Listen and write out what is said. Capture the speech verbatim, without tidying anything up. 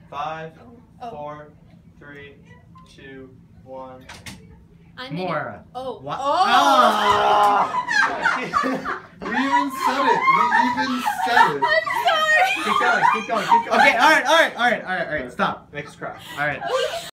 Five, Oh. four, three, two, one. I'm Maura. Oh. What? Oh. We even said it. We even said it. I'm sorry. Keep going, keep going, keep going. Okay, alright, alright, alright, alright, alright, stop. Make us cry. Alright.